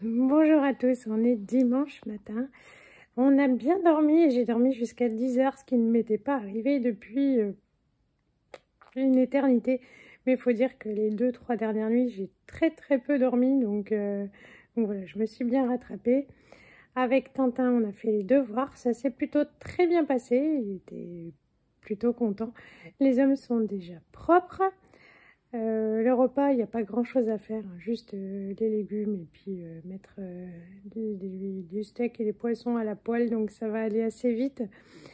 Bonjour à tous, on est dimanche matin. On a bien dormi et j'ai dormi jusqu'à 10 h, ce qui ne m'était pas arrivé depuis une éternité. Mais il faut dire que les 2-3 dernières nuits, j'ai très peu dormi. Donc voilà, je me suis bien rattrapée. Avec Tintin, on a fait les devoirs. Ça s'est plutôt très bien passé. Il était plutôt content. Les hommes sont déjà propres. Le repas, il n'y a pas grand chose à faire, hein, juste les légumes et puis mettre du steak et les poissons à la poêle, donc ça va aller assez vite.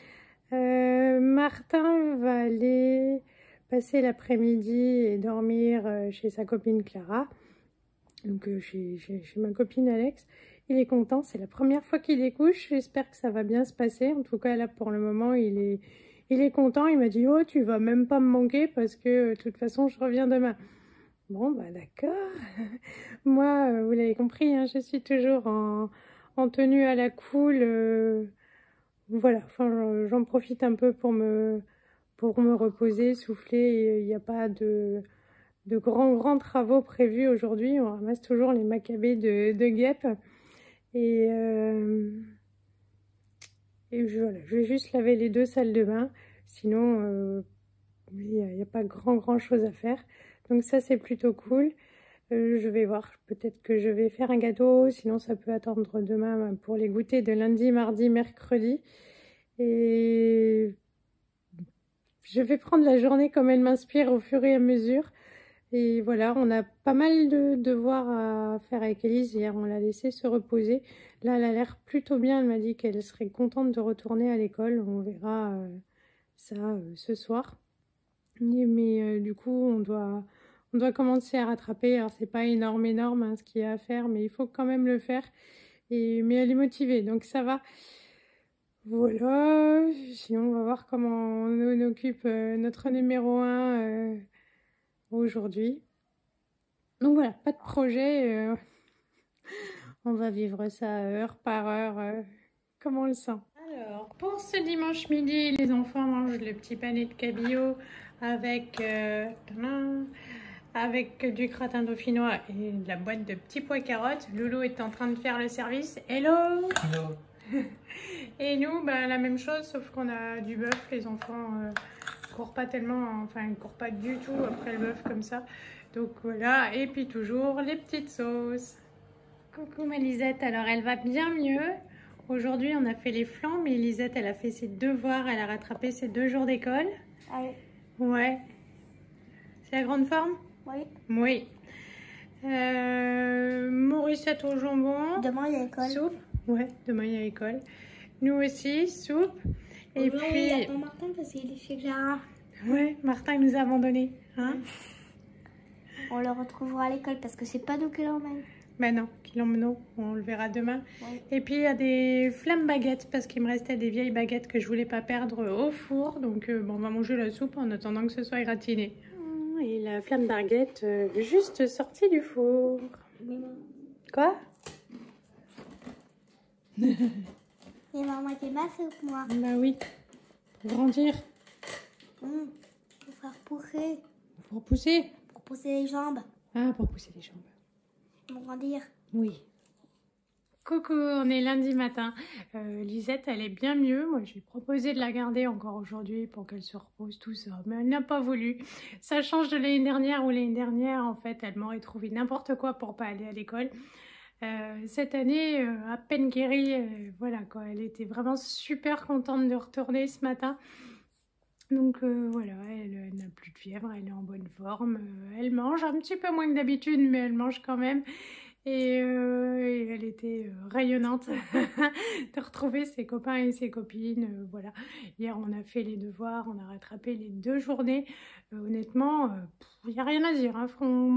Martin va aller passer l'après-midi et dormir chez sa copine Clara, donc chez ma copine Alex. Il est content, c'est la première fois qu'il découche, j'espère que ça va bien se passer. En tout cas là pour le moment il est content, il m'a dit « Oh, tu vas même pas me manquer parce que de toute façon, je reviens demain. » Bon, bah d'accord. Moi, vous l'avez compris, hein, je suis toujours en tenue à la cool. Voilà, enfin, j'en profite un peu pour me reposer, souffler. Il n'y a pas de grands travaux prévus aujourd'hui. On ramasse toujours les macabées de guêpes. Et voilà, je vais juste laver les 2 salles de bain. Sinon, il n'y a pas grand chose à faire. Donc ça, c'est plutôt cool. Je vais voir, peut-être que je vais faire un gâteau. Sinon, ça peut attendre demain pour les goûters de lundi, mardi, mercredi. Et je vais prendre la journée comme elle m'inspire au fur et à mesure. Et voilà, on a pas mal de devoirs à faire avec Elise. Hier, on l'a laissée se reposer. Là, elle a l'air plutôt bien. Elle m'a dit qu'elle serait contente de retourner à l'école. On verra ça ce soir. Mais du coup, on doit commencer à rattraper. Alors, c'est pas énorme hein, ce qu'il y a à faire, mais il faut quand même le faire. Mais elle est motivée, donc ça va. Voilà. Sinon, on va voir comment on occupe notre numéro 1 aujourd'hui. Donc voilà, pas de projet. On va vivre ça heure par heure, comme on le sent. Alors, pour ce dimanche midi, les enfants mangent le petit panier de cabillaud avec, avec du gratin dauphinois et de la boîte de petits pois carottes. Loulou est en train de faire le service. Hello! Hello! Et nous, bah, la même chose, sauf qu'on a du bœuf. Les enfants courent pas tellement, enfin ils courent pas du tout après le bœuf comme ça. Donc voilà, et puis toujours les petites sauces. Coucou ma Lisette, alors elle va bien mieux. Aujourd'hui on a fait les flancs, mais Lisette elle a fait ses devoirs, elle a rattrapé ses 2 jours d'école. Allez. Ouais. C'est la grande forme? Oui. Oui. Mauricette au jambon. Demain il y a école. Soupe. Ouais, demain il y a école. Nous aussi, soupe. Et puis... il n'y a pas Martin parce qu'il est chez Clara. Ouais, Martin il nous a abandonnés. Hein? On le retrouvera à l'école parce que c'est pas nous qui l'emmène. Ben non, qu'il l'emmène, on le verra demain. Oui. Et puis il y a des flammes baguettes parce qu'il me restait des vieilles baguettes que je voulais pas perdre au four. Donc bon, on va manger la soupe en attendant que ce soit gratiné. Et la flamme baguette juste sortie du four. Quoi? Et maman était ma soupe, moi. Bah oui, pour grandir. Pour faire pousser. Pour pousser? Pour pousser les jambes. Ah, pour pousser les jambes. Pour grandir. Oui. Coucou, on est lundi matin. Lisette, elle est bien mieux. Moi, j'ai proposé de la garder encore aujourd'hui pour qu'elle se repose, tout ça. Mais elle n'a pas voulu. Ça change de l'année dernière où l'année dernière, en fait, elle m'aurait trouvé n'importe quoi pour pas aller à l'école. Cette année, à peine guérie, voilà quoi. Elle était vraiment super contente de retourner ce matin. Donc voilà, elle n'a plus de fièvre, elle est en bonne forme. Elle mange un petit peu moins que d'habitude, mais elle mange quand même. Et elle était rayonnante de retrouver ses copains et ses copines. Voilà. Hier, on a fait les devoirs, on a rattrapé les 2 journées. Honnêtement, il n'y a rien à dire. Hein.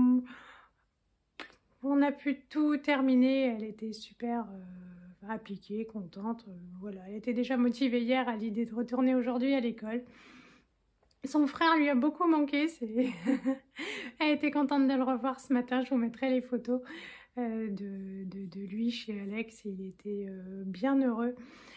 On a pu tout terminer. Elle était super appliquée, contente. Voilà. Elle était déjà motivée hier à l'idée de retourner aujourd'hui à l'école. Son frère lui a beaucoup manqué. Elle était contente de le revoir ce matin. Je vous mettrai les photos de lui chez Alex. Il était bien heureux.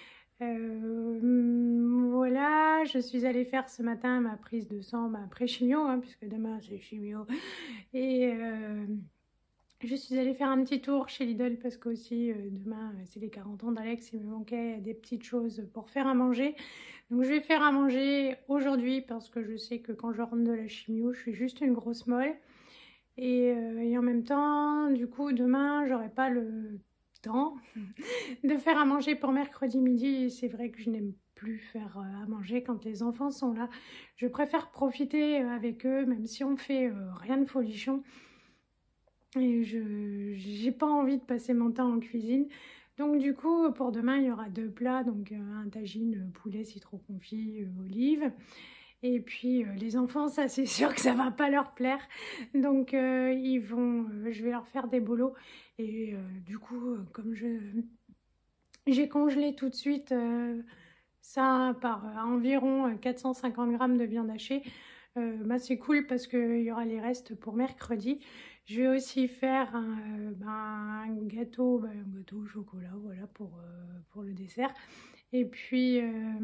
Voilà, je suis allée faire ce matin ma prise de sang, ma pré-chimio, hein, puisque demain c'est chimio. Et Je suis allée faire un petit tour chez Lidl parce que aussi demain c'est les 40 ans d'Alex, il me manquait des petites choses pour faire à manger. Donc je vais faire à manger aujourd'hui parce que je sais que quand je rentre de la chimio, je suis juste une grosse molle. Et en même temps, du coup, demain, j'aurai pas le temps de faire à manger pour mercredi midi. Et c'est vrai que je n'aime plus faire à manger quand les enfants sont là. Je préfère profiter avec eux, même si on fait rien de folichon. Et j'ai pas envie de passer mon temps en cuisine. Donc du coup, pour demain, il y aura 2 plats. Donc un tagine poulet citron confit olive. Et puis les enfants, ça c'est sûr que ça va pas leur plaire. Donc je vais leur faire des bolos. Et du coup, comme j'ai congelé tout de suite ça par environ 450 grammes de viande hachée, bah, c'est cool parce qu'il y aura les restes pour mercredi. Je vais aussi faire un gâteau au chocolat, voilà, pour le dessert. Et puis,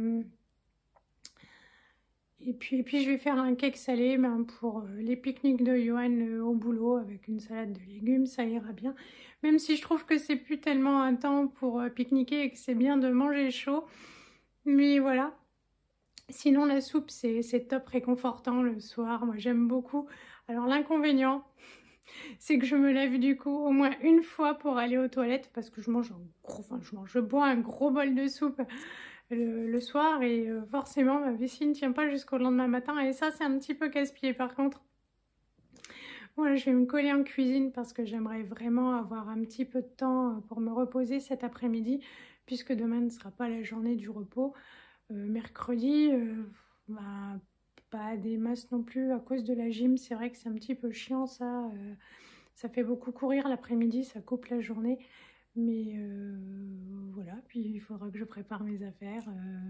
je vais faire un cake salé pour les pique-niques de Johan au boulot avec une salade de légumes, ça ira bien. Même si je trouve que c'est plus tellement un temps pour pique-niquer et que c'est bien de manger chaud. Mais voilà. Sinon la soupe c'est top réconfortant le soir, moi j'aime beaucoup. Alors l'inconvénient c'est que je me lève du coup au moins une fois pour aller aux toilettes parce que je bois un gros bol de soupe le soir et forcément ma vessie ne tient pas jusqu'au lendemain matin et ça c'est un petit peu casse-pied. Par contre voilà, je vais me coller en cuisine parce que j'aimerais vraiment avoir un petit peu de temps pour me reposer cet après-midi puisque demain ne sera pas la journée du repos. Mercredi, bah, pas des masses non plus à cause de la gym, c'est vrai que c'est un petit peu chiant ça, ça fait beaucoup courir l'après-midi, ça coupe la journée. Mais voilà, puis il faudra que je prépare mes affaires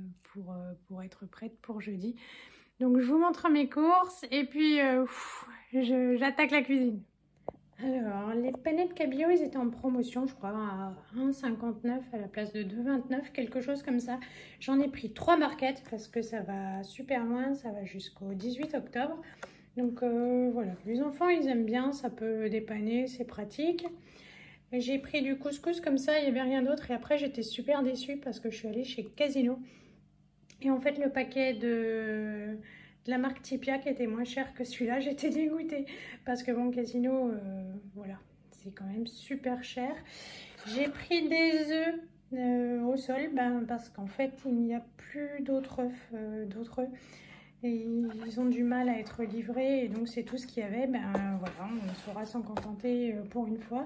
pour être prête pour jeudi. Donc je vous montre mes courses et puis j'attaque la cuisine. Alors, les panettes cabillaud, ils étaient en promotion, je crois, à 1,59 à la place de 2,29, quelque chose comme ça. J'en ai pris 3 barquettes parce que ça va super loin, ça va jusqu'au 18 octobre. Donc voilà, les enfants, ils aiment bien, ça peut dépanner, c'est pratique. J'ai pris du couscous comme ça, il n'y avait rien d'autre. Et après, j'étais super déçue parce que je suis allée chez Casino. Et en fait, le paquet de la marque Tipia qui était moins cher que celui-là, j'étais dégoûtée. Parce que bon, Casino, voilà, c'est quand même super cher. J'ai pris des œufs au sol parce qu'en fait, il n'y a plus d'autres œufs. Et ils ont du mal à être livrés. Et donc, c'est tout ce qu'il y avait. Voilà, on saura s'en contenter pour une fois.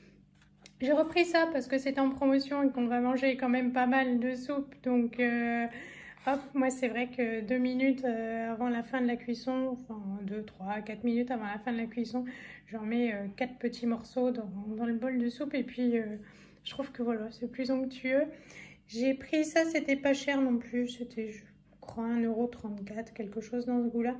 J'ai repris ça parce que c'était en promotion et qu'on va manger quand même pas mal de soupe. Donc, hop, moi c'est vrai que 2 minutes avant la fin de la cuisson, enfin 2, 3, 4 minutes avant la fin de la cuisson, j'en mets 4 petits morceaux dans le bol de soupe. Et puis, je trouve que voilà, c'est plus onctueux. J'ai pris ça, c'était pas cher non plus. C'était, je crois, 1,34 €, quelque chose dans ce goût-là.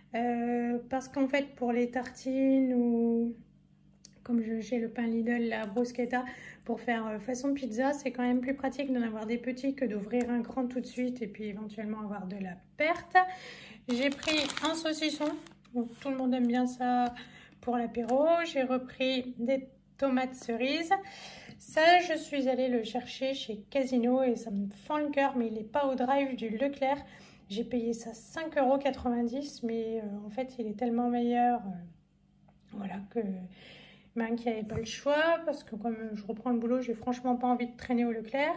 Parce qu'en fait, pour les tartines ou... Comme j'ai le pain Lidl, la bruschetta, pour faire façon pizza, c'est quand même plus pratique d'en avoir des petits que d'ouvrir un grand tout de suite et puis éventuellement avoir de la perte. J'ai pris un saucisson, donc tout le monde aime bien ça pour l'apéro. J'ai repris des tomates cerises. Ça, je suis allée le chercher chez Casino et ça me fend le cœur, mais il n'est pas au drive du Leclerc. J'ai payé ça 5,90 €, mais en fait, il est tellement meilleur voilà, que... qu'il n'y avait pas le choix parce que comme je reprends le boulot, j'ai franchement pas envie de traîner au Leclerc.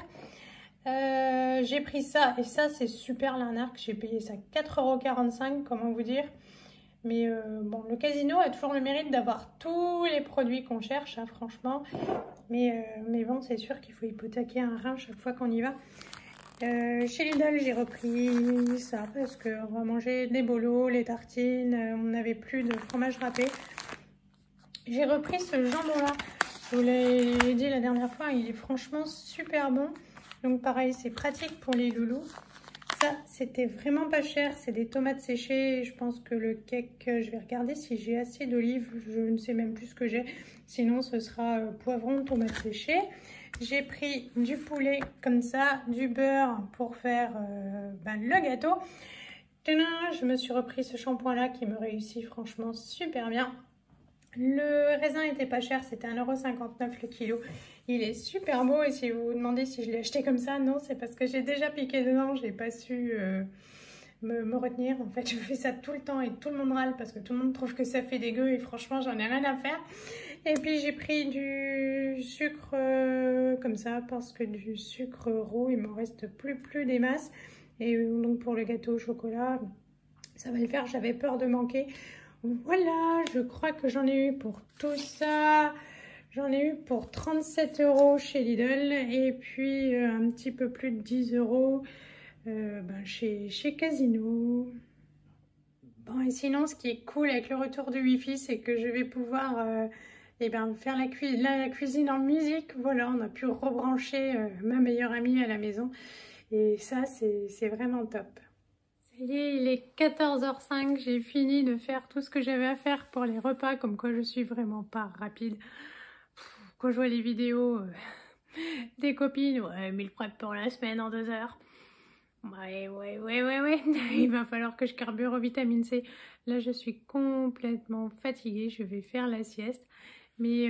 J'ai pris ça et ça c'est super l'arnaque, j'ai payé ça 4,45 €, comment vous dire. Mais bon, le Casino a toujours le mérite d'avoir tous les produits qu'on cherche, hein, franchement. Mais bon, c'est sûr qu'il faut hypothéquer un rein chaque fois qu'on y va. Chez Lidl, j'ai repris ça parce qu'on va manger des bolos, les tartines, on n'avait plus de fromage râpé. J'ai repris ce jambon-là, je vous l'ai dit la dernière fois, il est franchement super bon. Donc pareil, c'est pratique pour les loulous. Ça, c'était vraiment pas cher, c'est des tomates séchées. Je pense que le cake, je vais regarder si j'ai assez d'olives, je ne sais même plus ce que j'ai. Sinon, ce sera poivron, tomates séchées. J'ai pris du poulet comme ça, du beurre pour faire le gâteau. Je me suis repris ce shampoing-là qui me réussit franchement super bien. Le raisin était pas cher, c'était 1,59 € le kilo. Il est super beau et si vous vous demandez si je l'ai acheté comme ça, non, c'est parce que j'ai déjà piqué dedans, j'ai pas su me retenir. En fait, je fais ça tout le temps et tout le monde râle parce que tout le monde trouve que ça fait dégueu et franchement, j'en ai rien à faire. Et puis j'ai pris du sucre comme ça parce que du sucre roux, il m'en reste plus des masses. Et donc pour le gâteau au chocolat, ça va le faire, j'avais peur de manquer. Voilà, je crois que j'en ai eu pour tout ça. J'en ai eu pour 37 € chez Lidl et puis un petit peu plus de 10 € chez Casino. Bon, et sinon, ce qui est cool avec le retour du Wi-Fi, c'est que je vais pouvoir faire la cuisine en musique. Voilà, on a pu rebrancher ma meilleure amie à la maison. Et ça, c'est vraiment top. Ça y est, il est 14h05. J'ai fini de faire tout ce que j'avais à faire pour les repas. Comme quoi, je suis vraiment pas rapide. Quand je vois les vidéos des copines, ouais, meal prep pour la semaine en 2 heures. Ouais. Il va falloir que je carbure aux vitamines C. Là, je suis complètement fatiguée. Je vais faire la sieste. Mais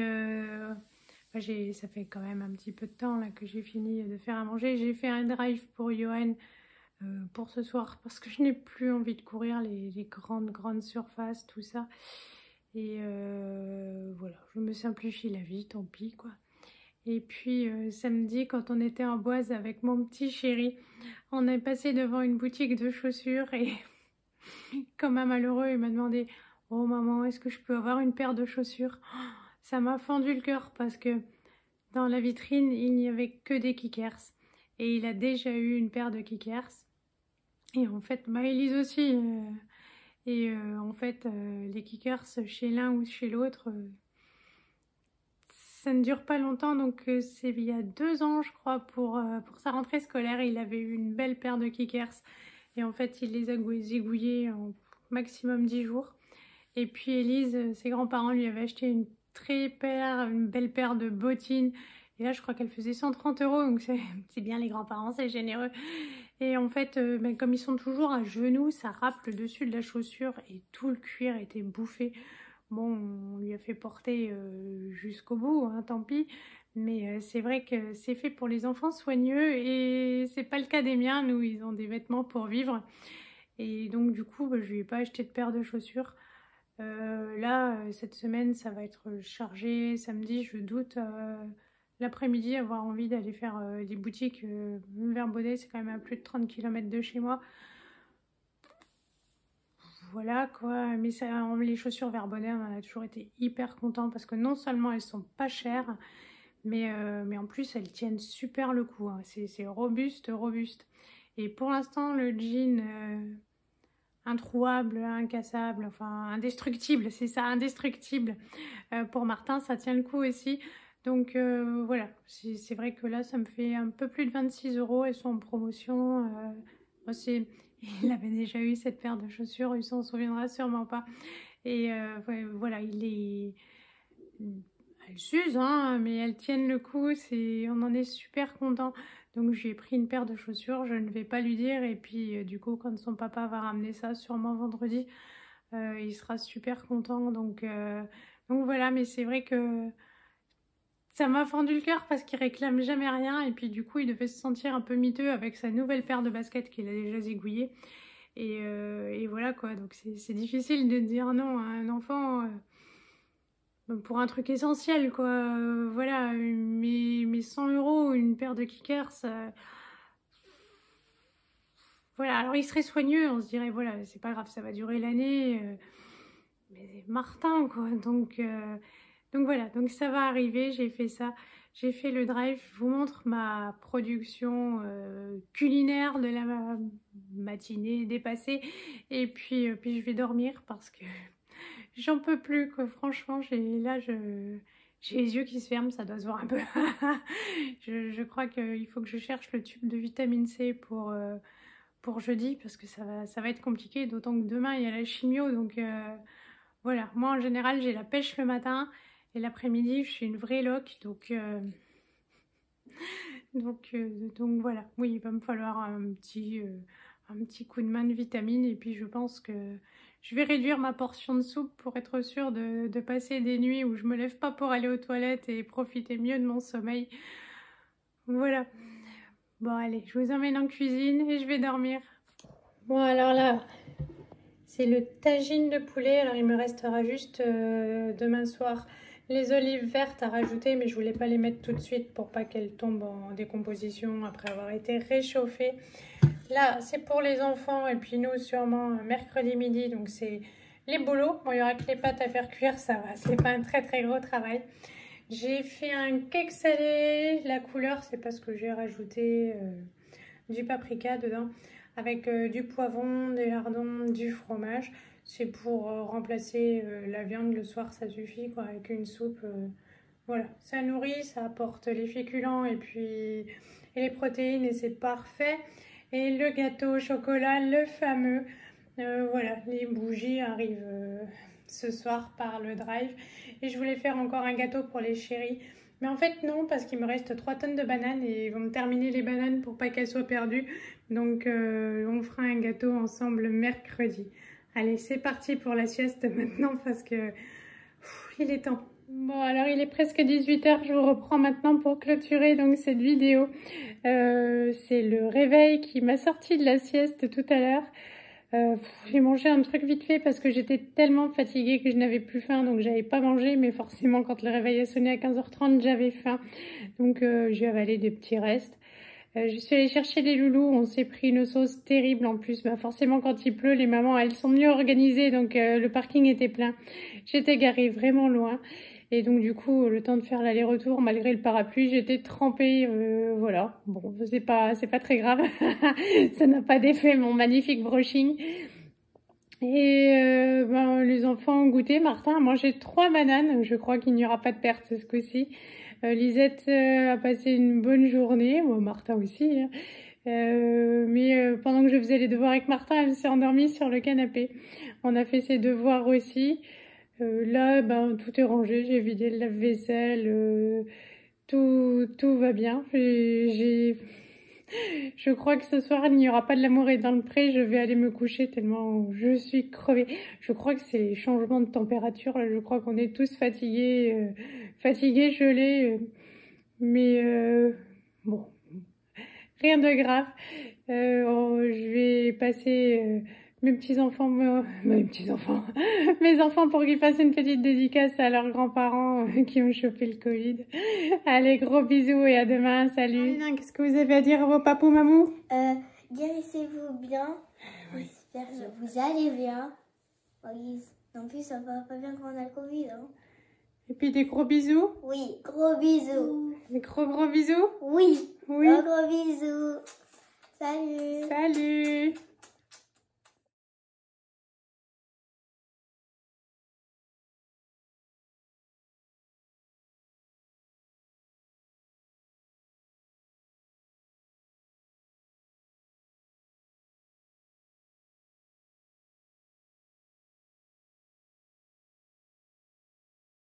ça fait quand même un petit peu de temps là que j'ai fini de faire à manger. J'ai fait un drive pour Johan pour ce soir parce que je n'ai plus envie de courir les grandes surfaces, tout ça. Et voilà, je me simplifie la vie, tant pis quoi. Et puis samedi, quand on était en Boise avec mon petit chéri, on est passé devant une boutique de chaussures et comme un malheureux, il m'a demandé « Oh maman, est-ce que je peux avoir une paire de chaussures ?» Ça m'a fendu le cœur parce que dans la vitrine, il n'y avait que des Kickers. Et il a déjà eu une paire de Kickers. Et en fait, Elise aussi. En fait, les Kickers chez l'un ou chez l'autre, ça ne dure pas longtemps. Donc c'est il y a 2 ans, je crois, pour sa rentrée scolaire, il avait eu une belle paire de Kickers. Et en fait, il les a zigouillés en maximum 10 jours. Et puis Elise, ses grands-parents lui avaient acheté une belle paire de bottines. Et là, je crois qu'elle faisait 130 €. Donc c'est bien les grands-parents, c'est généreux. Et en fait, comme ils sont toujours à genoux, ça râpe le dessus de la chaussure et tout le cuir était bouffé. Bon, on lui a fait porter jusqu'au bout, hein, tant pis. Mais c'est vrai que c'est fait pour les enfants soigneux et c'est pas le cas des miens. Nous, ils ont des vêtements pour vivre. Et donc, du coup, je lui ai pas acheté de paire de chaussures. Là, cette semaine, ça va être chargé. Samedi, je doute l'après-midi avoir envie d'aller faire des boutiques vers Baudet. C'est quand même à plus de 30 km de chez moi. Voilà quoi, mais les chaussures vers Baudet, on en a toujours été hyper contents parce que non seulement elles sont pas chères, mais en plus elles tiennent super le coup. Hein. C'est robuste. Et pour l'instant, le jean introuable, incassable, enfin indestructible, c'est ça, indestructible. Pour Martin, ça tient le coup aussi. Donc voilà, c'est vrai que là, ça me fait un peu plus de 26 €. Elles sont en promotion. Il avait déjà eu cette paire de chaussures, il s'en souviendra sûrement pas. Et voilà, elles s'usent, hein, mais elles tiennent le coup. On en est super content. Donc j'ai pris une paire de chaussures, je ne vais pas lui dire. Et puis du coup, quand son papa va ramener ça, sûrement vendredi, il sera super content. Donc voilà, mais c'est vrai que ça m'a fendu le cœur parce qu'il réclame jamais rien. Et puis du coup, il devait se sentir un peu miteux avec sa nouvelle paire de baskets qu'il a déjà zigouillée. Et voilà quoi, donc c'est difficile de dire non à un enfant pour un truc essentiel quoi. Voilà, mais 100 €, une paire de Kickers, voilà, alors il serait soigneux, on se dirait voilà, c'est pas grave, ça va durer l'année, mais Martin quoi, donc voilà, donc ça va arriver, j'ai fait ça. J'ai fait le drive, je vous montre ma production culinaire de la matinée dépassée. Et puis je vais dormir parce que j'en peux plus, quoi. Franchement, j'ai les yeux qui se ferment, ça doit se voir un peu. Je crois qu'il faut que je cherche le tube de vitamine C pour jeudi parce que ça va être compliqué, d'autant que demain il y a la chimio. Donc voilà, moi en général j'ai la pêche le matin. Et l'après-midi, je suis une vraie loque, donc voilà. Oui, il va me falloir un petit coup de main de vitamines. Et puis je pense que Je vais réduire ma portion de soupe pour être sûre de passer des nuits où je me lève pas pour aller aux toilettes et profiter mieux de mon sommeil. Voilà. Bon allez, je vous emmène en cuisine et je vais dormir. Bon alors là, c'est le tagine de poulet. Alors il me restera juste demain soir les olives vertes à rajouter, mais je voulais pas les mettre tout de suite pour pas qu'elles tombent en décomposition après avoir été réchauffées. Là, c'est pour les enfants et puis nous sûrement mercredi midi, donc c'est les boulots. Bon, il y aura que les pâtes à faire cuire, ça va, c'est pas un très très gros travail. J'ai fait un cake salé, la couleur c'est parce que j'ai rajouté du paprika dedans avec du poivron, des lardons, du fromage. C'est pour remplacer la viande le soir, ça suffit quoi, avec une soupe. Voilà, ça nourrit, ça apporte les féculents et puis les protéines et c'est parfait. Et le gâteau au chocolat, le fameux, voilà, les bougies arrivent ce soir par le drive. Et je voulais faire encore un gâteau pour les chéris. Mais en fait non, parce qu'il me reste 3 tonnes de bananes et ils vont me terminer les bananes pour pas qu'elles soient perdues. Donc on fera un gâteau ensemble mercredi. Allez, c'est parti pour la sieste maintenant parce que il est temps. Bon, alors il est presque 18 h, je vous reprends maintenant pour clôturer donc cette vidéo. C'est le réveil qui m'a sorti de la sieste tout à l'heure. J'ai mangé un truc vite fait parce que j'étais tellement fatiguée que je n'avais plus faim, donc j'avais pas mangé, mais forcément quand le réveil a sonné à 15h30, j'avais faim. Donc j'ai avalé des petits restes. Je suis allée chercher les loulous, on s'est pris une sauce terrible en plus. Bah forcément quand il pleut, les mamans elles sont mieux organisées, donc le parking était plein. J'étais garée vraiment loin. Et donc du coup, le temps de faire l'aller-retour, malgré le parapluie, j'étais trempée, voilà. Bon, c'est pas très grave, ça n'a pas d'effet, mon magnifique brushing. Et ben, les enfants ont goûté, Martin a mangé 3 bananes, je crois qu'il n'y aura pas de perte ce coup-ci. Lisette a passé une bonne journée, moi Martin aussi, hein. Mais pendant que je faisais les devoirs avec Martin, elle s'est endormie sur le canapé. On a fait ses devoirs aussi. Là, ben, tout est rangé, j'ai vidé le lave-vaisselle, tout va bien. Je crois que ce soir, il n'y aura pas de l'amour est dans le pré, je vais aller me coucher tellement je suis crevée. Je crois que c'est les changements de température, là, je crois qu'on est tous fatigués, gelés, mais bon, rien de grave. Je vais passer... mes enfants pour qu'ils fassent une petite dédicace à leurs grands-parents qui ont chopé le Covid. Allez, gros bisous et à demain, salut. Qu'est-ce que vous avez à dire à vos papous, mamous? Guérissez-vous bien. J'espère que vous allez bien. En plus, ça va pas bien quand on a le Covid. Hein. Et puis des gros bisous? Oui, gros bisous. Des gros bisous? Oui, oui. Gros bisous. Salut. Salut.